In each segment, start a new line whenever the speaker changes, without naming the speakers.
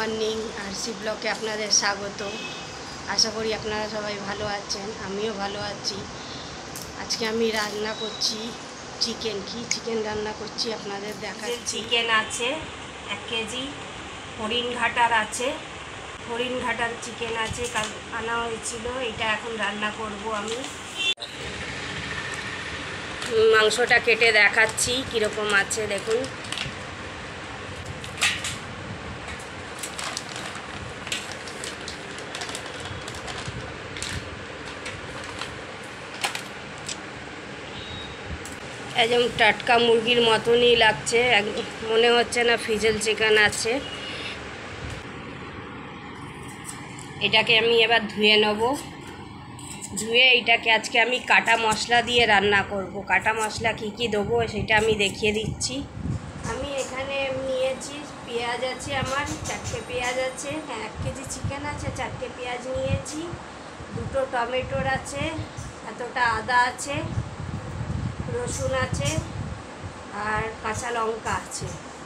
Morning RC ব্লকে আপনাদের স্বাগত। আশা করি আপনারা সবাই ভালো আছেন, আমিও ভালো আছি। আজকে আমি রান্না করছি চিকেন রান্না করছি, আপনাদের দেখাচ্ছি। চিকেন আছে 1 কেজি, হরিণঘাটার আছে, হরিণঘাটার চিকেন আছে, কাল আনা হয়েছিল। এটা এখন রান্না করব আমি। মাংসটা কেটে দেখাচ্ছি কীরকম আছে দেখুন। একদম টাটকা মুরগির মতনই লাগছে, মনে হচ্ছে না ফ্রিজেল চিকেন আছে। এটাকে আমি এবার ধুয়ে নেব। ধুয়ে এইটাকে আজকে আমি কাটা মশলা দিয়ে রান্না করব। কাটা মশলা কি কি দেবো সেটা আমি দেখিয়ে দিচ্ছি। আমি এখানে নিয়েছি পেঁয়াজ আছে, আমার 4টে পেঁয়াজ আছে। 1 কেজি চিকেন আছে, 4টে পেঁয়াজ নিয়েছি। 2টো টমেটোর আছে, এতটা আদা আছে, রসুন আছে, আর কাঁচা লঙ্কা আছে।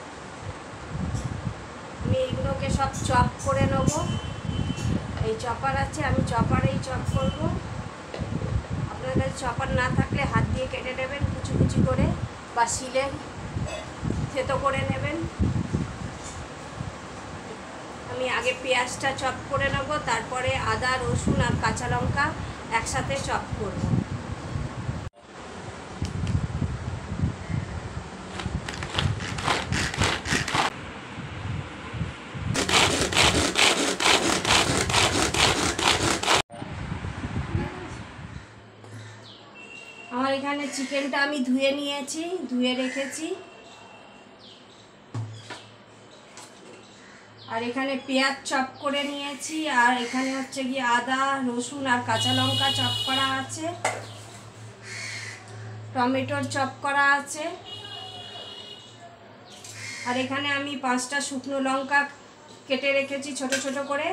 আমি এগুলোকে সব চপ করে নেব। এই চপার আছে, আমি চপারেই চপ করব। আপনাদের কাছে চপার না থাকলে হাত দিয়ে কেটে নেবেন কুচি কুচি করে, বা শিলে থেতো করে নেবেন। আমি আগে পেঁয়াজটা চপ করে নেব, তারপরে আদা রসুন আর কাঁচা লঙ্কা একসাথে চপ করব। আমার এখানে চিকেনটা আমি ধুয়ে নিয়েছি, ধুয়ে রেখেছি। আর এখানে পেঁয়াজ চপ করে নিয়েছি, আর এখানে হচ্ছে গিয়ে আদা রসুন আর কাঁচা লঙ্কা চপ করা আছে, টমেটোর চপ করা আছে। আর এখানে আমি 5টা শুকনো লঙ্কা কেটে রেখেছি ছোট ছোট করে।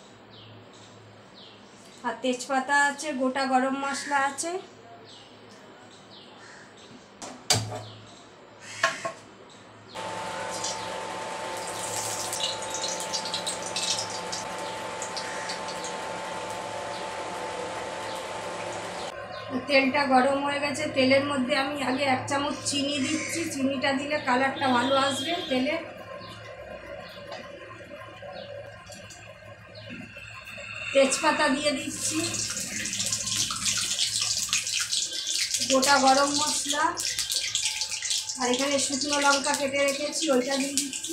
আর তেজপাতা আছে, গোটা গরম মশলা আছে। তেলটা গরম হয়ে গেছে, তেলের মধ্যে আমি আগে 1 চামচ চিনি দিচ্ছি। চিনিটা দিলে কালারটা ভালো আসবে তেলে। তেজপাতা দিয়ে দিচ্ছি, গোটা গরম মশলা, আর এখানে শুকনো লঙ্কা কেটে রেখেছি ওইটা দিয়ে দিচ্ছি।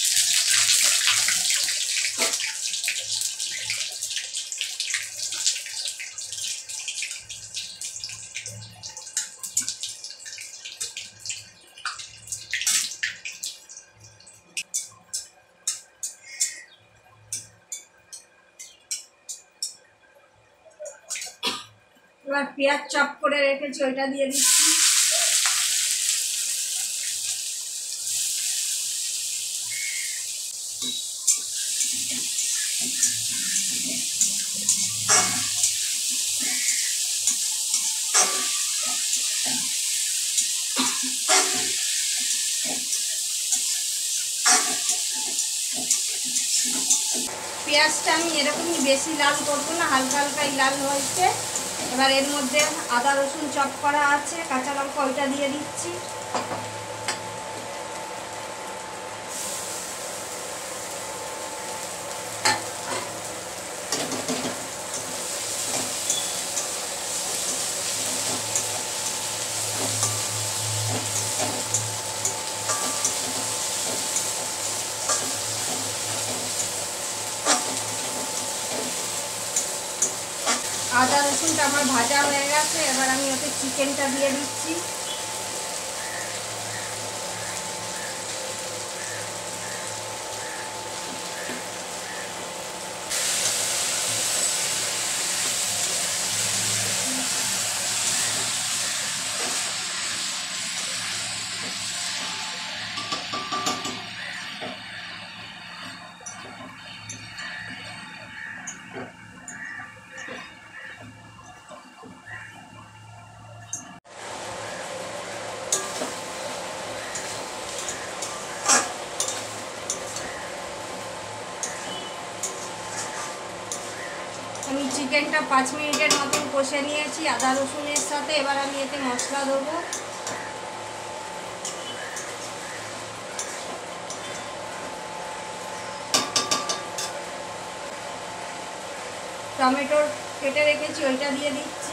এবার পেঁয়াজ চপ করে রেখেছি ওইটা দিয়ে দিচ্ছি। পেঁয়াজটা আমি এরকমই বেশি লাল করবো না, হালকা হালকাই লাল হয়েছে। এবার এর মধ্যে আদা রসুন চপ করা আছে, কাঁচা লঙ্কা ওইটা দিয়ে দিচ্ছি। আদা রসুনটা আমার ভাজা হয়ে গেছে, এবার আমি ওতে চিকেনটা দিয়ে দিচ্ছি। চিকেনটা 5 মিনিটের মতন কষে নিয়েছি আদা রসুনের সাথে। এবার আমি এতে মশলা দেবো। টমেটো কেটে রেখেছি, ওইটা দিয়ে দিচ্ছি।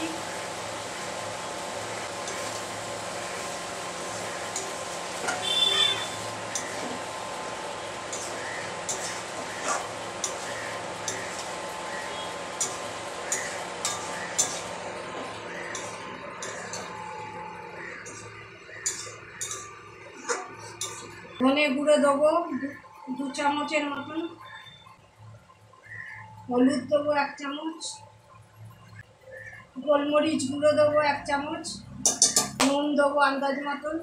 ধনে গুঁড়ো দেবো 2 চামচের মতন, হলুদ দেবো 1 চামচ, গোলমরিচ গুঁড়ো দেবো 1 চামচ, নুন দেবো আন্দাজ মতন।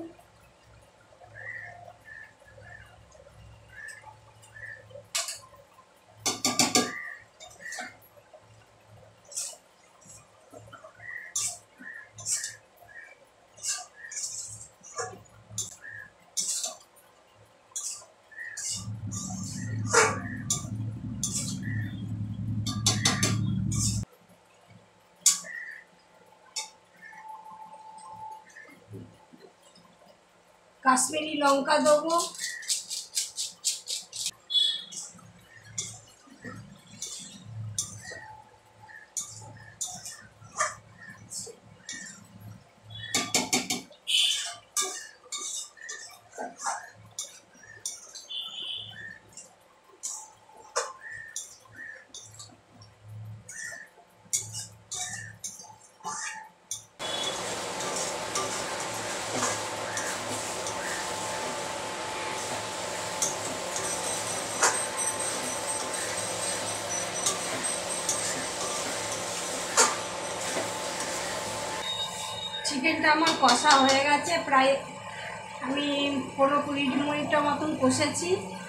কাশ্মীরি লঙ্কা দেবো, চিকেনটা আমার কষা হয়ে গেছে, প্রায় আমি 15-20 মিনিটের মতন কষেছি।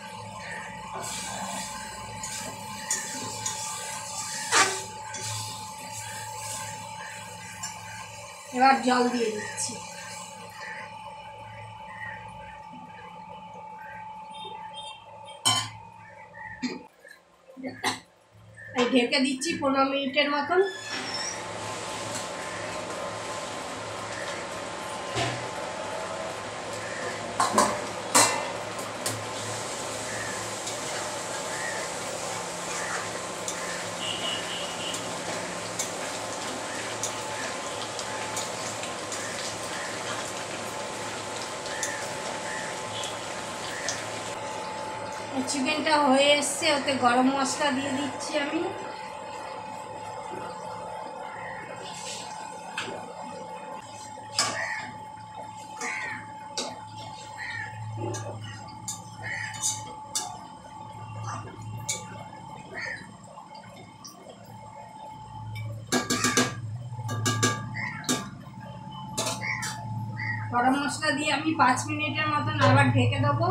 এবার জল দিয়ে দিচ্ছি। ঢেকে দিচ্ছি 15 মিনিটের মতন। চিকেনটা হয়ে এসছে, ওতে গরম মশলা দিয়ে দিচ্ছি আমি। গরম মশলা দিয়ে আমি 5 মিনিটের মতন আবার ঢেকে দেবো।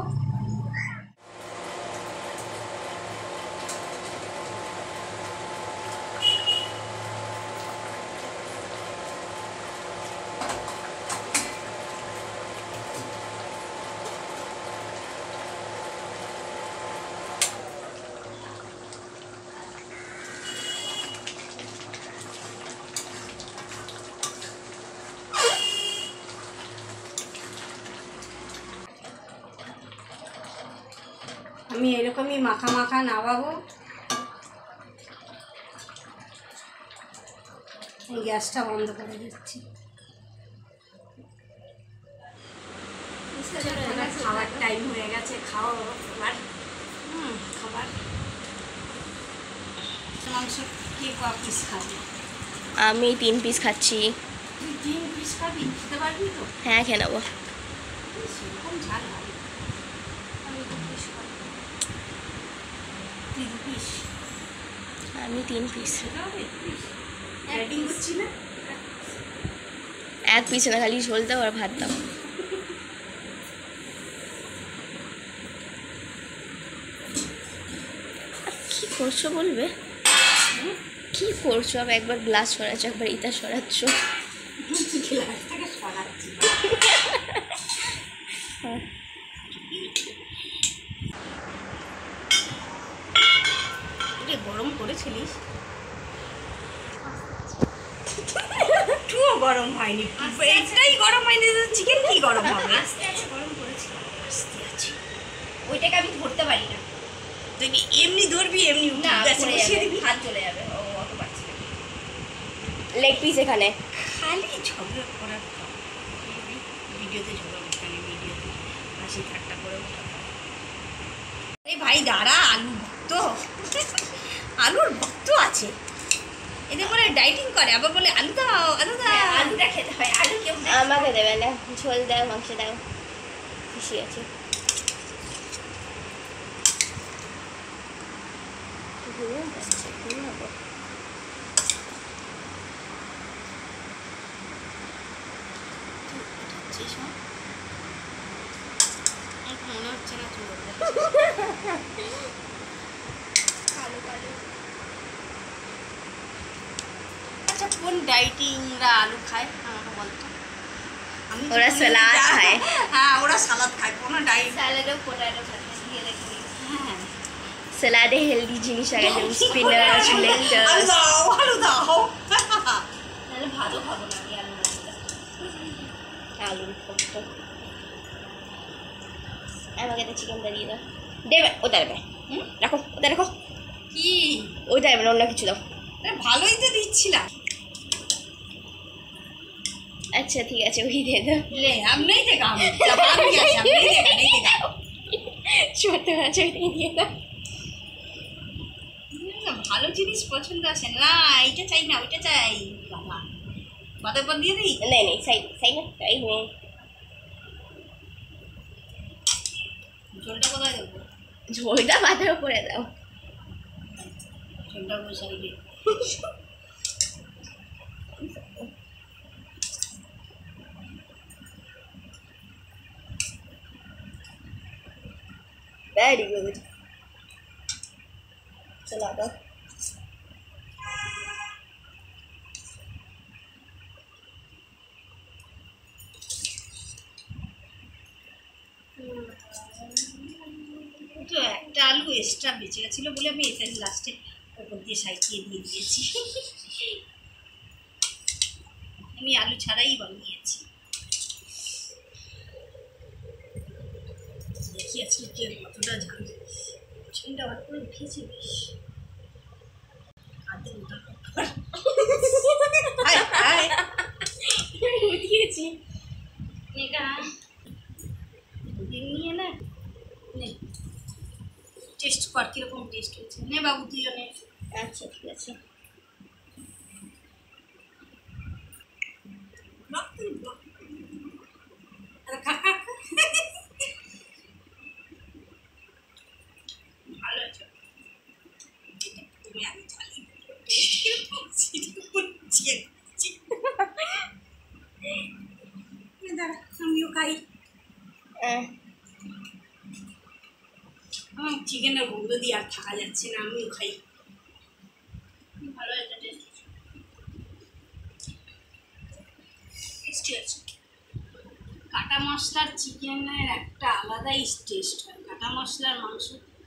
আমি এরকমই মাখা মাখা নামাবো। গ্যাসটা বন্ধ করে দিচ্ছি। খাবার টাইম হয়ে গেছে, খাও খাবার। খাবার মাংস কে ক পিস খাবে?
আমি 3 পিস খাচ্ছি।
তুই 3 পিস খাবি? খেতে পারবি তো?
হ্যাঁ, খেয়ে নেবো।
সেরকম ঝাল হবে। আমি 2 পিস খাবো। 3 পিস?
আমি 3 পিস।
অ্যাডিং করছি না?
1 পিস না, খালি ঝোল দাও আর ভাত দাও। কি করছো বলবে? কি করছো? একবার গ্লাস সরাচ্ছ, একবার ইটা সরাচ্ছ।
গ্লাস থেকে সরাচ্ছি। গরম করেছিলিস? গরম হয়নি, এইটাই গরম হয়নি, চিকেন কি গরম হবে?
আস্তে আস্তে গরম করেছি।
আস্তে আছে,
ওইটাকে আমি ধরতে পারি না।
তুই এমনি ধরবি, এমনি
না,
গ্যাসে
পড়ে
বসিয়ে
যাবে,
দিবি।
হাত চলে যাবে। ও অত পারছি না। লেগ পিস এখানে।
খালি ঝগড়া করার পর ভিডিওতে ঝগড়া করতে নেই, ভিডিওতে হাসি ঠাট্টা করে ওঠা। আরে ভাই দাঁড়া, আলু ভক্ত, আলুর ভক্ত আছে, এদের বলে ডাইটিং করে, আবার বলে আলু দাও আলু দাও।
আলুটা খেতে হয়, আলু কেউ আমাকে দেবে না। ঝোল দাও, মাংস দাও, খুশি আছে। ঘুমাবো।
মনে হচ্ছে না চুল
কালো কালো।
আচ্ছা, কোন ডাইটিংরা আলু খায় আমাকে বলতো? আমি
ওরা সালাদ খায়।
হ্যাঁ, ওরা সালাদ খায়, কোনো ডাইট।
স্যালাডও পোটাটো দিয়ে রেখে।
হ্যাঁ,
স্যালাডে হেলদি জিনিস আগে, যেমন স্পিনাচ,
আলু
লেটাস।
দাও আলু দাও।
তাহলে ভাতও খাবো না আমি আলু রাখতে। আলুর ভক্ত। আমাকে একটা চিকেনটা দিয়ে দাও। দেবে, ওটা দেবে। রাখো, ওটা রাখো।
কি
ওইটা দেবে না, অন্য কিছু দাও।
ভালোই তো দিচ্ছিলাম।
আচ্ছা ঠিক আছে, ওই দিয়ে দাও।
ले अब नहीं देगा, हम जब आ गया अब नहीं देगा, नहीं देगा।
ছোট আছে, ওইটাই দিয়ে দাও।
না, ভালো জিনিস পছন্দ আছে না, এইটা চাই না ওইটা চাই। বাবা বাদের পর দিয়ে দিই।
नहीं नहीं, सही सही ना, सही में।
ঝোলটা কোথায় দেবো?
ঝোলটা মাথার উপরে দাও।
ঝোলটা ওই সাইডে।
Very good. चला दो।
তো একটা আলু এক্সট্রা বেঁচে গেছিলো বলে আমি এটা লাস্টে ওপর দিয়ে সাইকিয়ে দিয়ে দিয়েছি। আমি আলু ছাড়াই বানিয়েছি। দেখি আজকে কে কতটা ঝাল, চিকেনটা আবার করে উঠিয়েছি বেশ। আদে ওটা
উঠিয়েছি।
এটা নিয়ে না, নে টেস্ট কর কিরকম টেস্ট হচ্ছে। নে বাবু তুইও নে।
আচ্ছা ঠিক আছে।
ভালো আছে, তুমি আমি চালি কিরকম সেটা বলছি। দাঁড়া আমিও খাই। আমার চিকেনের গন্ধ দিয়ে আর থাকা যাচ্ছে না, আমিও খাই। ভালো হয়েছে, টেস্টি আছে। কাটা মশলার চিকেনের একটা আলাদাই টেস্ট হয়, কাটা মশলার মাংস।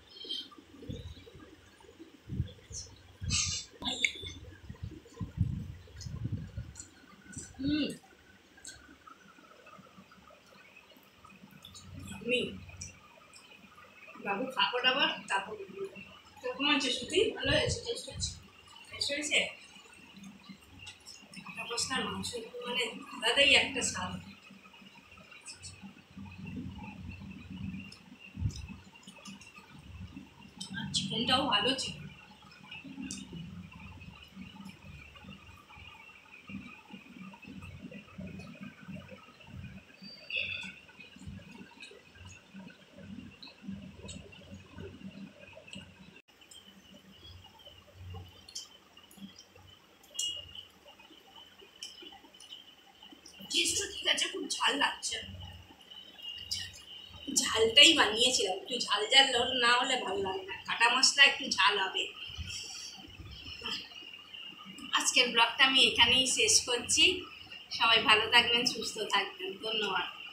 আমি বাবু খাবার আবার তারপর কিরকম আছে? সত্যি ভালো হয়েছে, টেস্ট হয়েছে, টেস্ট হয়েছে। কাটা মশলার মাংস মানে আলাদাই একটা স্বাদ। আর চিকেনটাও ভালো ছিল। টেস্টও ঠিক আছে, খুব ঝাল লাগছে। ঝালটাই বানিয়েছিলাম, একটু ঝাল ঝাল না হলে ভালো লাগে না, কাটা মশলা একটু ঝাল হবে। আজকের ব্লগটা আমি এখানেই শেষ করছি। সবাই ভালো থাকবেন, সুস্থ থাকবেন, ধন্যবাদ।